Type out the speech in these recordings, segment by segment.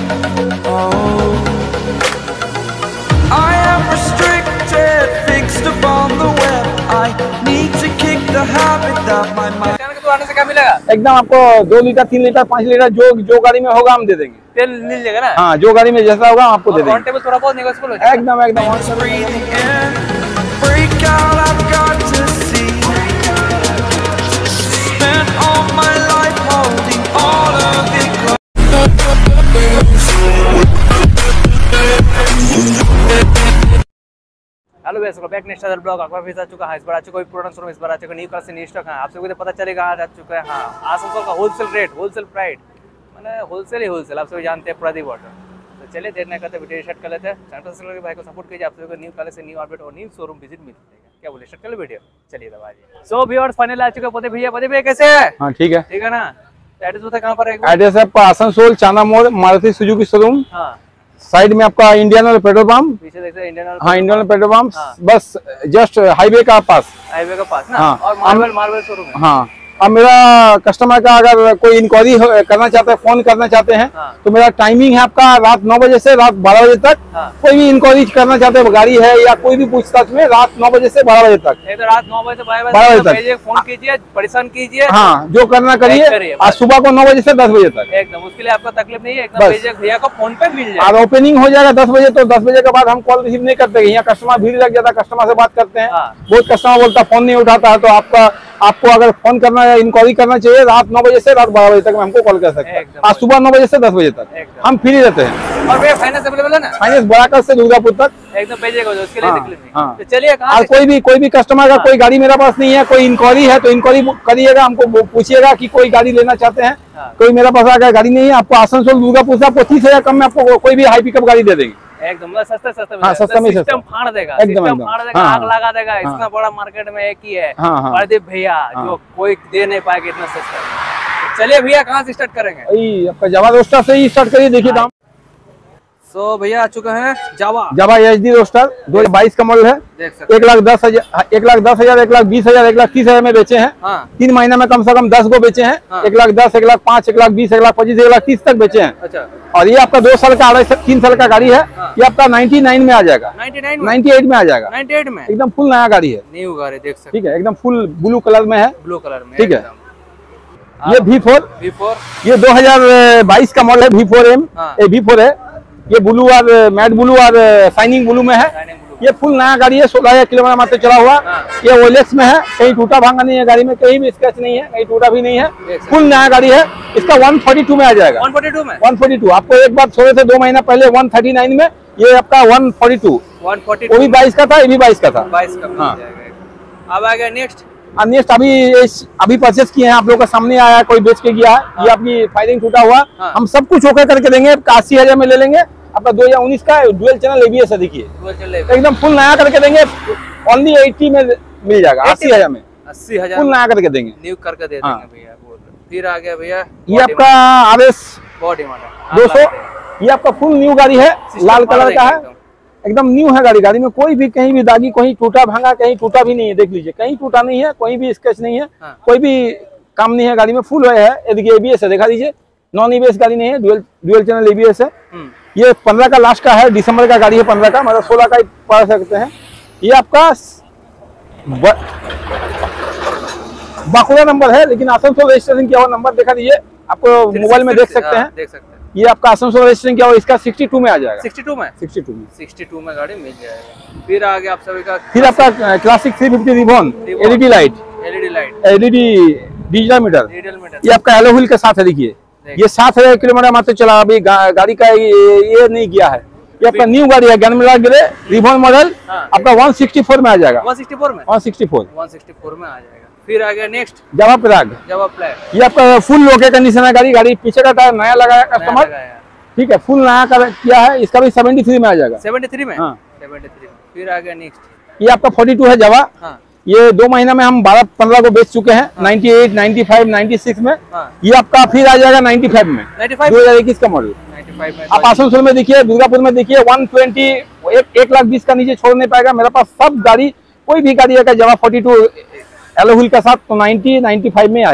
I am restricted, fixed upon the web. I need to kick the habit that my mind. आने से क्या मिलेगा? एकदम आपको 2 लीटर 3 लीटर 5 लीटर जो गाड़ी में होगा हम दे देंगे। तेल मिल जाएगा ना? हाँ, जो गाड़ी में जैसा होगा हम आपको दे देंगे। काउंटेबल थोड़ा बहुत नेगोशिएबल हो जाएगा। एकदम एकदम। Breathing in, break out, I've got to see. Spent all my life holding all of it close. Hello welcome back next other blog. आपका फिर आ चुका है, इस बार आ चुका है पुराना शोरूम, इस बार आ चुका न्यू कार से न्यू स्टॉक है। आप सबको तो पता चलेगा आज आ चुका है हाँ आसनसोल का होलसेल रेट, होलसेल प्राइस, मैंने होलसेल ही होलसेल आप सभी जानते हैं प्रदीप ऑटो। तो चलिए देर नहीं करते वीडियो स्टार्ट कर लेते हैं। चैनल सब्सक्राइब करके भाई को सपोर्ट कीजिए। आप सभी को न्यू कार से न्यू अपडेट और न्यू शोरूम विजिट मिल जाएगा। क्या बोले स्टार्ट कर लो वीडियो, चलिए दबाइए। सो व्यूअर्स फाइनल आ चुका है पदे भैया कैसे है? हाँ ठीक है, ठीक है ना। एड्रेस बता कहाँ पर है? एड्रेस है आपका आसनसोल चांदा मोड़ मारुति सुजुकी शोरूम। हाँ, साइड में आपका इंडियन ऑयल पेट्रोल पंप। पीछे देखते हैं इंडियन ऑयल। हाँ, इंडियन ऑयल पेट्रोल पंप। हाँ। बस जस्ट हाईवे का पास, हाईवे का पास ना। हाँ। और मार्बल शोरूम है। हाँ। अब मेरा कस्टमर का अगर कोई इंक्वायरी करना चाहते हैं, फोन करना चाहते हैं, हाँ। तो मेरा टाइमिंग है आपका रात 9 बजे से रात 12 बजे तक। हाँ। कोई भी इंक्वायरी करना चाहते हैं, गाड़ी है या कोई भी पूछताछ में, रात 9 बजे से 12 बजे तक। तो रात 9 बजे से 12 बजे तक भेजिए, फोन कीजिए, परेशान कीजिए। हाँ, जो करना करिए। आज सुबह को 9 बजे से 10 बजे तक एकदम, उसके लिए आपका तकलीफ नहीं है। एकदम भेजिए, भैया को फोन पे मिल जाएगा। और ओपनिंग हो जाएगा 10 बजे, तो 10 बजे के बाद हम कॉल रिसीव नहीं करते। यहाँ कस्टमर भीड़ लग जाता है, कस्टमर से बात करते हैं। हाँ। बहुत कस्टमर बोलता है फोन नहीं उठाता है, तो आपको अगर फोन करना या इंक्वायरी करना चाहिए रात 9 बजे से रात 12 बजे तक में हमको कॉल कर सकते हैं। आज सुबह 9 बजे से 10 बजे तक हम फ्री रहते हैं। और भैया फाइनेंस अवेलेबल है ना? फाइनेंस बराकर से दुर्गापुर तक एकदम भेजिएगा, उसके लिए तकलीफ नहीं। हाँ। तो चलिए और कोई भी कस्टमर का कोई गाड़ी मेरे पास नहीं है, कोई इंक्वायरी है तो इंक्वायरी करिएगा, हमको पूछिएगा कि कोई गाड़ी लेना चाहते हैं। हाँ। कोई मेरे पास अगर गाड़ी नहीं है, आपको आसनसोल दुर्गापुर से आपको 30,000 कम में आपको कोई भी हाई पिकअप गाड़ी दे देंगे। एकदम सस्ता हाँ, सस्ता में सिस्टम फाड़ देगा, एकदम सिस्टम फाड़ देगा, हाँ। आग लगा देगा। इतना बड़ा मार्केट में एक ही है हाँ। प्रदीप भैया, जो कोई दे नहीं पाएगा इतना सस्ता। चलिए भैया कहाँ से स्टार्ट करेंगे? आपका जावा रोस्टर से ही स्टार्ट करिए, देखिए दाम। सो भैया आ चुका है जावा HD रोस्टर 2022 का मॉडल है। देख सकते 1,10,000 1,20,000 1,20,000 1,30,000 में बेचे हैं। हाँ। 3 महीना में कम से कम 10 गो बेचे हैं। हाँ। 1,10,000 1,05,000 1,20,000 1,25,000 1,30,000 तक बेचे हैं। अच्छा। और ये आपका 2 साल का 3 साल का गाड़ी है। हाँ। ये आपका 99 में आ जाएगा, 98 में आ जाएगा। 98 में एकदम फुल नया गाड़ी है, न्यू गाड़ी देख सकते। ठीक है। एकदम फुल ब्लू कलर में है, ब्लू कलर में, ठीक है। एकदम। ये V4 ये 2022 का मॉडल है। V4M हाँ। ये V4 है। ये ब्लू और मैट ब्लू और शाइनिंग ब्लू में है। ये फुल नया गाड़ी है, 16,000 किलोमीटर मात्र चला हुआ। हाँ। ये ओएलएक्स में है, कहीं टूटा भांगा नहीं है गाड़ी में, कहीं भी स्क्रैच नहीं है, कहीं टूटा भी नहीं है। फुल नया गाड़ी है। इसका 142 में आ जाएगा। 142 में 142 आपको एक बार छोड़े थे 2 महीना पहले 139 में, ये आपका 142 वो भी 22 का था, ये भी 22 का था। 22 का मिल हाँ। जाएगा। अब आ गया नेक्स्ट। नेक्स्ट अभी परचेस किए हैं, आप लोगों का सामने आया है, कोई बेच के गया है। हाँ। ये आपकी फायरिंग टूटा हुआ। हाँ। हम सब कुछ ओके करके देंगे। 80,000 में ले लेंगे। आपका 2019 का डुअल चैनल ABS है, देखिए एकदम फुल नया करके देंगे। ओनली 80 में मिल जाएगा, 80,000 में 80,000 फुल नया करके देंगे, न्यू करके दे हाँ। देंगे भैया। फिर आ गया भैया ये आपका RS बॉडी मॉडल 200। ये आपका फुल न्यू गाड़ी है, लाल कलर का है, एकदम न्यू है गाड़ी। गाड़ी में कोई भी कहीं भी दागी, कहीं टूटा भांगा, कहीं टूटा भी नहीं है। देख लीजिए, कहीं टूटा नहीं है, कोई भी स्क्रैच नहीं है। हाँ। कोई भी काम नहीं है गाड़ी में, फुल है। ये देखिए ABS है, दिखा दीजिए। नॉन ABS गाड़ी नहीं है, डुअल चैनल ABS है। ये 15 का लास्ट का है, दिसंबर का गाड़ी है। 15 का मतलब 16 का पा सकते हैं। ये आपका बाकुड़ा नंबर है, लेकिन आसनसोल रजिस्ट्रेशन किया हुआ नंबर दिखा दीजिए, आपको मोबाइल में देख सकते हैं। ये आपका आसनसोल रजिस्ट्रेशन किया हुआ, इसका 62 में आ जाएगा। 62 में 62 में गाड़ी मिल जाएगा। फिर आ गया आप सभी का, फिर आपका classic 350 ribbon LED light, LED digital meter. ये आपका एलो व्हील के साथ है, देखिए ये 7,000 किलोमीटर मात्र चला। अभी गाड़ी का ये नहीं गया है। ये आपका न्यू गाड़ी है, गैनमिला ग्रे रिबॉन मॉडल। हाँ। आपका 164 में आ जाएगा। 164 में 164 में आ जाएगा। फिर आ गया नेक्स्ट जावा प्राग। ये आपका फुल लोके कंडीशन है गाड़ी। गाड़ी पीछे का टायर नया लगाया कस्टमर, ठीक है, फुल नया किया है। इसका भी 73 में आ जाएगा। 73 में, हाँ। 73। फिर आ गया नेक्स्ट, ये आपका 42 है जावा। हाँ। ये 2 महीना में हम 12-15 को बेच चुके हैं। 98, 95, 96 में। हाँ। ये आपका फिर आ जाएगा 95 में, 2021 का मॉडल। 95 में आप आसनसोल में देखिए, दुर्गापुर में देखिए 120 1,20,000 का नीचे छोड़ नहीं पाएगा। मेरे पास सब गाड़ी, कोई भी गाड़ी अगर जावा 42 एलो व्हील के साथ तो 90-95 में आएगा।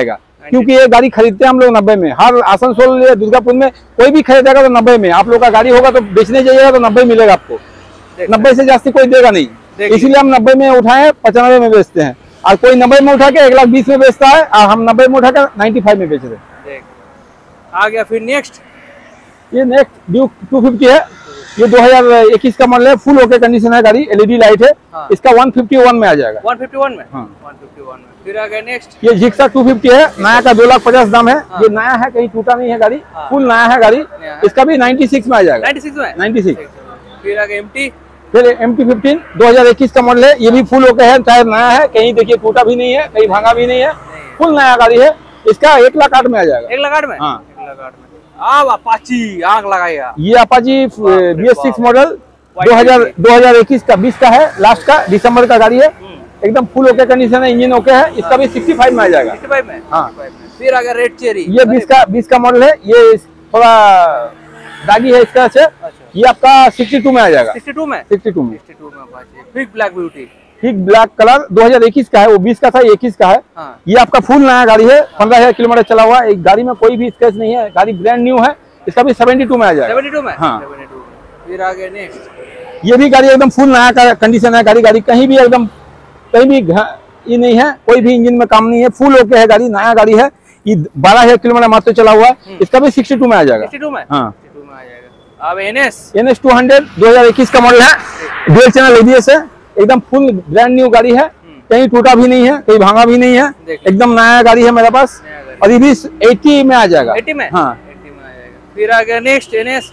क्योंकि ये गाड़ी खरीदते हैं हम लोग 90 में। हर आसनसोल या दुर्गापुर में कोई भी खरीदेगा तो 90 में। आप लोग का गाड़ी होगा तो बेचने जाइएगा तो 90 मिलेगा आपको, 90 से जास्ती कोई देगा नहीं, इसीलिए हम 90 में उठाए 95 में बेचते हैं। और कोई 90 में उठा के 1,20,000 में बेचता है और हम 90 में उठा के 95 में बेच रहे हैं। आ गया फिर नेक्स्ट, ये नेक्स्ट ड्यूक 250 है, ये 2021 का मॉडल है, फुल ओके कंडीशन है गाड़ी, एलईडी लाइट है। हाँ। इसका 151 में आ जाएगा। 151 में? हाँ। 151 में। फिर आ गया नेक्स्ट, ये जिक्सा 250 है, नया का 2,50,000 दाम है। हाँ। ये नया है, कहीं टूटा नहीं है गाड़ी, हाँ। फुल नया है गाड़ी। नया है। इसका भी 96 में आ जाएगा। 96 में? 96। फिर आ गया एमटी, फिर MT-15 2021 का मॉडल है, ये भी फुल ओके है, टायर नया है, कहीं देखिए टूटा भी नहीं है, कहीं भांगा भी नहीं है, फुल नया गाड़ी है। इसका 1,08,000 में आ जाएगा। 1,08,000 में? हाँ। 1,08,000 में। अब अपाची आग लगाएगा। ये अपाची BS6 मॉडल 2021 का 20 का है, लास्ट का दिसंबर का गाड़ी है, एकदम फुल ओके कंडीशन है, इंजन ओके है। इसका भी 65 में आ जाएगा। 65 में? हाँ। 65 में। फिर आ गया रेड चेरी, ये 20 का मॉडल है, ये थोड़ा दागी है इसका से। ये आपका 62 में आ जाएगा। 62 में? 62 में। 62 में अपाची। फिर ब्लैक ब्यूटी, ठीक ब्लैक कलर 2021 का है, वो 20 का था, 21 का है। हाँ। ये आपका फुल नया गाड़ी है, 15,000 किलोमीटर चला हुआ है, एक गाड़ी में कोई भी स्क्रैच नहीं है, गाड़ी ब्रांड न्यू है। इसका भी 72 में आ जाएगा। 72 में? हाँ। 72 में। फिर आ गया नेक्स्ट, ये भी गाड़ी एकदम फुल नया का कंडीशन है, गाड़ी कहीं भी एकदम कहीं भी ये नहीं है, कोई भी इंजन में काम नहीं है, फुल ओके है गाड़ी, नया गाड़ी है। ये 12,000 किलोमीटर मात्र चला हुआ है। इसका भी 62 में आ जाएगा। 62 में? हाँ। 62 में आ जाएगा। अब NS 200 2021 का मॉडल है, डुअल चैनल ABS है, एकदम फुल ब्रांड न्यू गाड़ी है, कहीं टूटा भी नहीं है, कहीं भांगा भी नहीं है, एकदम नया गाड़ी है मेरे पास। और ये भी 80 में आ जाएगा। 80 में? हाँ। 80 में आ जाएगा। फिर आ गया नेक्स्ट NS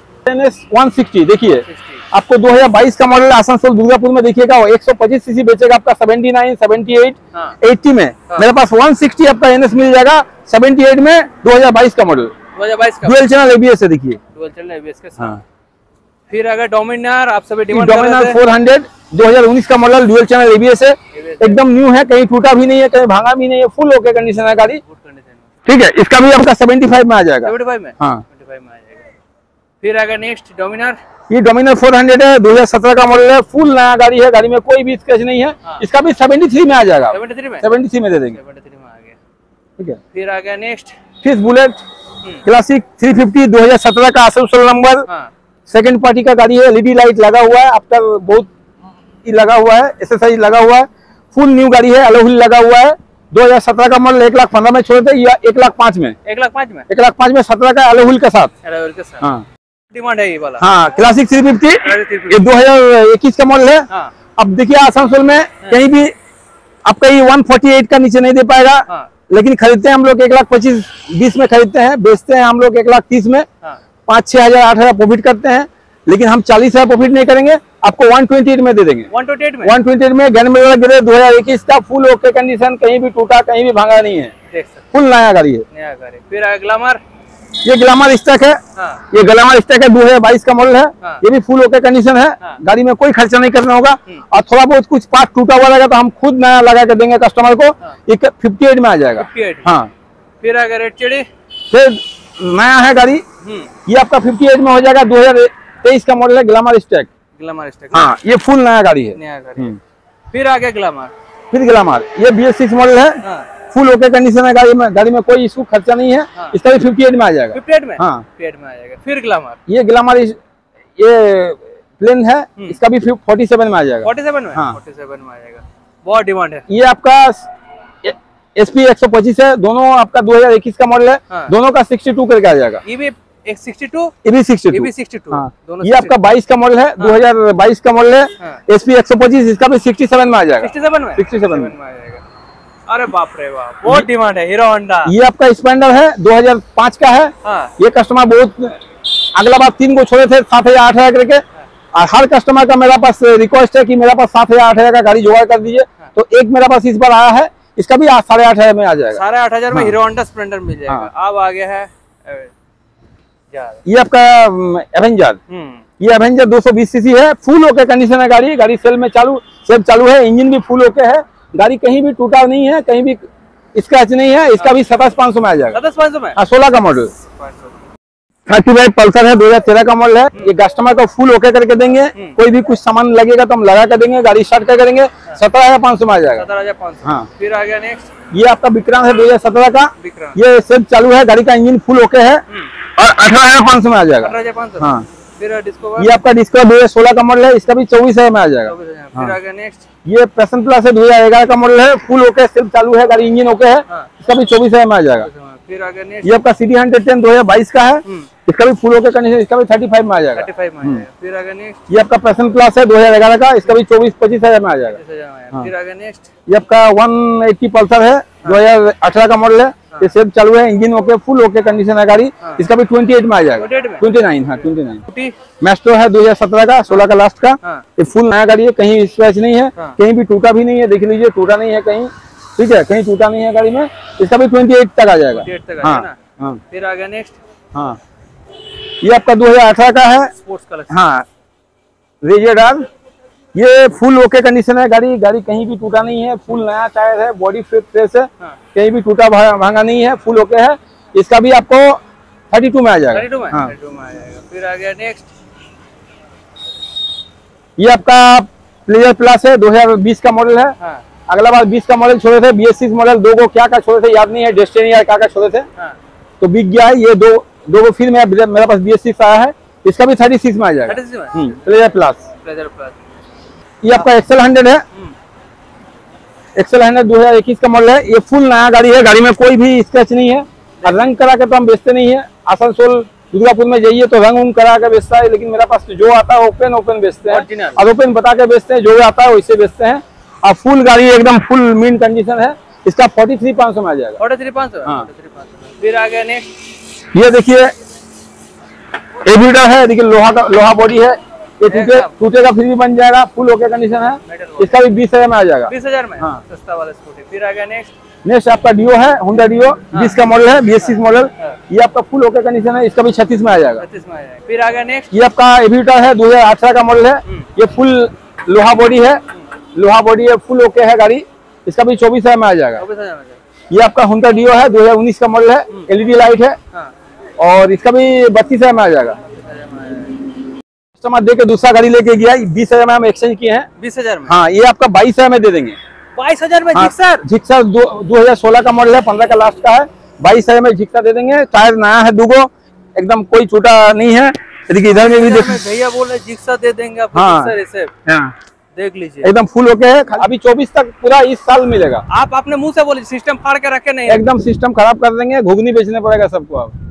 160। देखिए आपको 2022 का मॉडल आसनसोल दुर्गापुर में देखिएगा, 125 सीसी बेचेगा आपका 79, 78, हाँ। 80 में। हाँ। मेरे पास 160 आपका NS मिल जाएगा 78 में, 2022 का मॉडल, 2022 का डुअल चैनल ABS है। देखिए डुअल चैनल ABS के साथ। हाँ। फिर अगर डोमिनार आप सभी डिमांड कर डोमिनार रहे थे। 400 2019 का मॉडल, डुअल चैनल ABS है, एकदम न्यू है, कहीं टूटा भी नहीं है, कहीं भांगा भी नहीं है, फुल ओके कंडीशन है गाड़ी। गुड कंडीशन में। ठीक है, इसका भी आपका 75 में आ जाएगा। 75 में? हाँ। 75 में आ जाएगा। फिर अगर नेक्स्ट डोमिनार, ये डोमिनार 400 है, 2017 का मॉडल है, फुल नया गाड़ी है, गाड़ी में कोई भी स्क्रैच नहीं है। हाँ। इसका भी 73 में आ जाएगा। 73 में? 73 में दे देंगे। 73 में आ गया। ठीक है। फिर आ गया नेक्स्ट, फिर बुलेट क्लासिक 350 2017 का आसनसोल नंबर, हाँ। सेकंड पार्टी का गाड़ी है, LED लाइट लगा हुआ है, आफ्टर बहुत ही लगा हुआ है, SSI लगा हुआ है, फुल न्यू गाड़ी है, अलग लगा हुआ है। 2017 का मॉडल 1,15,000 में छोड़ते हैं, या 1,05,000 में? 1,05,000 में? 1,05,000 में 17 का अलहुल के साथ। अलहुल के साथ। हाँ। डिमांड है ये वाला। हाँ, क्लासिक 350 ये 2021 का मॉडल है। हाँ। अब देखिए आसनसोल में कहीं भी आपका ये 148 का नीचे नहीं दे पाएगा। हाँ। लेकिन खरीदते हैं हम लोग 1,25,000 में खरीदते हैं, बेचते हैं हम लोग 1,30,000 में। हाँ। 5,000 6,000 8,000 प्रॉफिट करते हैं, लेकिन हम 40,000 प्रॉफिट नहीं करेंगे, आपको 128 में दे देंगे। 128 में? 128 में गैनमेरा गिरे 2021 का, फुल ओके कंडीशन, कहीं भी टूटा कहीं भी भांगा नहीं है, देख सकते फुल नया गाड़ी है। नया गाड़ी। फिर आ ग्लैमर, ये ग्लैमर स्टैक है। हाँ। ये ग्लैमर स्टैक है, 2022 का मॉडल है। हाँ। ये भी फुल ओके कंडीशन है। हाँ। गाड़ी में कोई खर्चा नहीं करना होगा, और थोड़ा बहुत कुछ पार्ट टूटा हुआ रहेगा तो हम खुद नया लगा के देंगे कस्टमर को। ये 58 में आ जाएगा। 58? हाँ। फिर आ गया रेड चिड़ी, फिर नया है गाड़ी, ये आपका 58 में हो जाएगा, 2023 का मॉडल है, ग्लैमर स्टैक। Glamour stack. हाँ, ये फुल नया गाड़ी है। नया गाड़ी। फिर आ गया ग्लैमर, फिर ग्लैमर, ये BS6 मॉडल है, हाँ। फुल ओके कंडीशन है गाड़ी में कोई इशू खर्चा नहीं है। हाँ। इसका भी 58 में आ जाएगा। 58 में? हाँ। 58 में आ जाएगा। फिर ग्लैमर, ये ग्लैमर ये प्लेन है, इसका भी 47 में आ जाएगा। 47 में? हाँ। 47 में आ जाएगा। बहुत डिमांड है। ये आपका SP 125 है, दोनों आपका 2021 का मॉडल है। हाँ। दोनों का 62 करके आ जाएगा। ये भी एक 62, ये भी 62। ये भी 62। हाँ। दोनों ये आपका 22 का मॉडल है, 2022 का मॉडल है, हाँ। SP 125, इसका भी 67 में आ जाएगा। 67 में? 67 में आ जाएगा। अरे बाप रे बाप, बहुत डिमांड है। हीरो होंडा, ये आपका स्प्लेंडर है, 2005 का है। हाँ। ये कस्टमर बहुत अगला बार 3 को छोड़े थे 7,000 8,000 करके, और हर कस्टमर का मेरा पास रिक्वेस्ट है कि मेरा पास 7,000 8,000 का गाड़ी जुगाड़ कर दीजिए। तो एक मेरा पास इस बार आया है, इसका भी 8,500 में आ जाएगा। 8,500 में हाँ। हीरो होंडा स्प्लेंडर मिल जाएगा। हाँ। अब आ गया है ये आपका एवेंजर, ये एवेंजर 220 सीसी है, फुल ओके कंडीशन है गाड़ी। गाड़ी सेल में चालू है, इंजन भी फुल ओके है, गाड़ी कहीं भी टूटा नहीं है, कहीं भी स्क्रैच नहीं है। इसका भी 27,500 में आ जाएगा। 27,500 में? हाँ, 16 का मॉडल। 35 पल्सर है, 2013 का मॉडल है। ये कस्टमर को फुल ओके करके देंगे, कोई भी कुछ सामान लगेगा तो हम लगा कर देंगे, गाड़ी स्टार्ट कर देंगे। 17,500 में आ जाएगा। 17,500। हाँ। फिर आ गया नेक्स्ट, ये आपका विक्रांत है 2017 का। ये सब चालू है, गाड़ी का इंजन फुल ओके है और 18,500 में आ जाएगा। 18,500। हाँ। फिर डिस्कवर, ये आपका डिस्कवर 2016 का मॉडल है, इसका भी 24,000 में आ जाएगा। फिर आ गया नेक्स्ट, ये पैशन प्लस है 2011 का मॉडल है, फुल ओके, सिर्फ चालू है, गाड़ी इंजन ओके है, इसका भी 24,000 में आ जाएगा। फिर आ गया नेक्स्ट, ये आपका सिटी 110 2022 का है, इसका भी फुल ओके कंडीशन, इसका भी 35 में आ जाएगा। 35 में आ जाएगा। फिर आ गया नेक्स्ट, ये आपका पैशन प्लस है 2011 का, इसका भी 24-25,000 में आ जाएगा। 25,000 में आया। फिर आ गया नेक्स्ट, ये आपका 180 पल्सर है 2018 का मॉडल है, ये सिर्फ चालू है, engine okay, full okay condition है गाड़ी, इसका भी 28 में आ जाएगा। 29, हाँ 29। मेस्ट्रो है 2017 का, 16 का लास्ट का, ये फुल नया गाड़ी है, कहीं स्क्रैच नहीं है, कहीं भी टूटा भी नहीं है, देख लीजिए टूटा नहीं है कहीं, ठीक है, कहीं टूटा नहीं है गाड़ी में, इसका भी 28 तक आ जाएगा। 28 तक हाँ, है ना। हाँ। फिर आ गया नेक्स्ट, हाँ, ये आपका 2018 का है, स्पोर्ट्स कलेक्शन। हाँ रेजेडार, ये फुल ओके कंडीशन है गाड़ी, गाड़ी कहीं भी टूटा नहीं है, फुल नया टायर है, बॉडी फ्रेश है, कहीं भी टूटा भांगा नहीं है, फुल ओके है, इसका भी आपको 32 में आ जाएगा। 32 में? हाँ। 32 में आ जाएगा। फिर आ गया नेक्स्ट, ये आपका प्लेजर प्लस है 2020 का मॉडल है। हाँ। अगला बार 20 का मॉडल छोड़े थे, BS6 मॉडल, दो को क्या छोड़े थे याद नहीं है, डेस्टिनी या क्या छोड़े थे, हाँ। तो बिक गया है, ये दो को फिर मेरा पास BS6 आया है, इसका भी 36 में आ जाएगा। 36 में? Pleasure plus. Pleasure plus. ये आपका एक्सेल 100 है, एक्सेल 100 2021 का मॉडल है, ये फुल नया गाड़ी है, गाड़ी में कोई भी स्क्रैच नहीं है, और रंग करा के तो हम बेचते नहीं है। आसनसोल दुर्गापुर में जाइए तो रंग उंग करा के बेचता है, लेकिन मेरा पास जो आता है ओपन बेचते हैं, और ओपन बता के बेचते हैं, जो आता है वैसे बेचते हैं, और फुल गाड़ी एकदम फुल मीन कंडीशन है, इसका 43,500 में आ जाएगा। 43,500। हाँ। 43,500। फिर आ गया नेक्स्ट, ये देखिए एविटर है, देखिए लोहा बॉडी है, ये टूटेगा फिर भी बन जाएगा, फुल ओके कंडीशन है, इसका भी 20,000 में आ जाएगा। 20,000 में? हाँ। सस्ता वाला स्कूटी। फिर आ गया नेक्स्ट, नेक्स्ट आपका डियो है, होंडा डियो 20 का मॉडल है, BS6 मॉडल, ये आपका फुल ओके कंडीशन है, इसका भी 36 में आ जाएगा। 36 में आ जाएगा। फिर आ गया नेक्स्ट, ये आपका एविटर है 2018 का मॉडल है, ये फुल लोहा बॉडी है, फुल ओके है गाड़ी, इसका भी 24,000 में आ जाएगा। 24,000 में। ये आपका होंडा डियो है 2019 का मॉडल है, LED लाइट है, और इसका भी 32,000 में आ जाएगा। कस्टमर दे के दूसरा गाड़ी लेके गया, 20,000 में हम एक्सचेंज किए हैं। 20,000 में? हाँ, ये आपका 22,000 में दे देंगे। 22,000 में? हाँ, जिक्सर 2016 का मॉडल है, 15 का लास्ट का है, 22,000 में जिक्सर दे देंगे। टायर नया है, दुगो एकदम कोई छोटा नहीं है, देखिए इधर में भी भैया बोल रहे जिक्सर दे देंगे आपको। हाँ, देख लीजिए एकदम फुल ओके है, अभी 24 तक पूरा इस साल मिलेगा। आप अपने मुंह से बोले सिस्टम फाड़ के रखे नहीं? एकदम सिस्टम खराब कर देंगे, घुगनी बेचने पड़ेगा सबको अब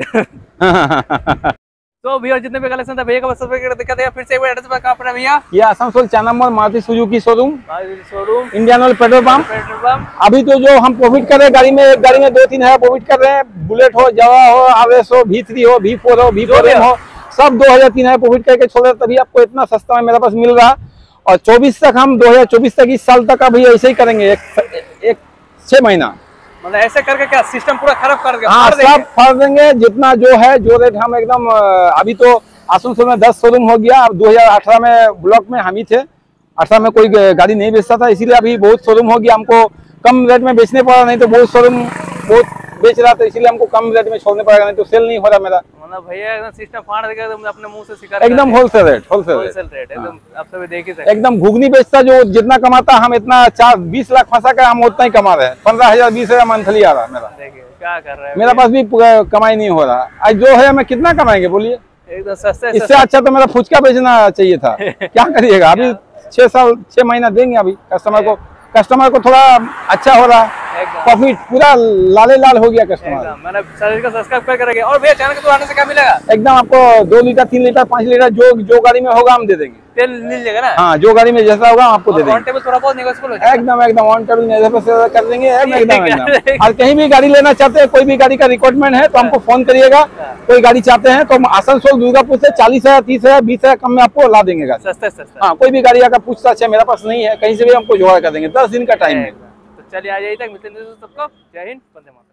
एकदम। तो भैया जितने भी कलेक्शन था भैया का बस दिखा देगा, फिर से एक बार एड्रेस कहाँ पर है भैया? ये Asansol 4 number Maruti Suzuki showroom, Indian oil petrol pump. अभी तो जो हम प्रॉफिट कर रहे हैं, गाड़ी में 2-3 है प्रॉफिट कर रहे हैं, बुलेट हो, जवा हो, RS हो, V3 हो, V4 हो, V4M हो, सब 2003 है प्रॉफिट करके छोड़े, तभी आपको इतना सस्ता में मेरे पास मिल रहा। और 24 तक हम 2024 तक इस साल तक अभी ऐसे ही करेंगे, एक 6 महीना, मतलब ऐसे करके क्या सिस्टम पूरा खराब कर देंगे? हाँ, सब फाड़ देंगे, जितना जो है जो रेट हम एकदम। अभी तो आसनसोल में 10 शोरूम हो गया, अब 2018 में ब्लॉक में हम ही थे, 18 में कोई गाड़ी नहीं बेचता था, इसीलिए अभी बहुत शोरूम हो गया, हमको कम रेट में बेचने पड़ा, नहीं तो बहुत शोरूम बहुत बेच रहा था, इसीलिए हमको कम रेट में छोड़ने पड़ेगा, नहीं तो सेल नहीं हो रहा मेरा। मतलब भैया एकदम सिस्टम फाड़ देगा, अपने मुंह से सिखा एकदम होलसेल रेट एकदम आप सभी देख ही सकते। एकदम घुगनी बेचता जो जितना कमाता, हम इतना 20 लाख फंसा कर हम उतना ही कमा रहे हैं, 15,000 20,000 मंथली आ रहा है मेरा। देखिए क्या कर रहे हैं, मेरा पास भी कमाई नहीं हो रहा, आज जो है मैं कितना कमाएंगे बोलिए? एकदम सस्ते। इससे अच्छा तो मेरा फुचका बेचना चाहिए था। क्या करिएगा, अभी 6 महीना देंगे अभी कस्टमर को थोड़ा अच्छा हो रहा, प्रॉफिट पूरा लाले लाल हो गया कस्टमर। मैंने चैनल को सब्सक्राइब कर रखें। और भैया चैनल को आने से क्या मिलेगा? एकदम आपको 2 लीटर 3 लीटर 5 लीटर जो गाड़ी में होगा हम दे देंगे, तेल मिल जाएगा ना? हाँ, जो गाड़ी में जैसा होगा आपको दे देंगे। थोड़ा बहुत नेगोशिएबल हो जाएगा। एकदम ऑन टेबल कर देंगे एकदम। और कहीं भी गाड़ी लेना चाहते हैं, कोई भी गाड़ी का रिक्वायरमेंट है तो हमको फोन करिएगा। कोई गाड़ी चाहते हैं तो हम आसनसोल दुर्गापुर से 40,000 30,000 20,000 कम में आपको ला देंगे गाड़ी। सस्ता। हाँ, कोई भी गाड़ी का पूछताछ है मेरे पास नहीं है, कहीं से भी हमको जुगाड़ कर देंगे, 10 दिन का टाइम है। तो चलिए आ जाइए, तक मिलते हैं सबको। जय हिंद, वंदे मातरम।